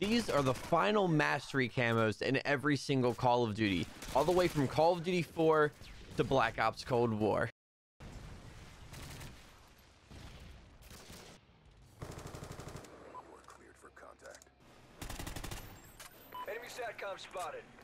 These are the final mastery camos in every single Call of Duty, all the way from Call of Duty 4 to Black Ops Cold War. We're cleared for contact. Enemy SATCOM spotted.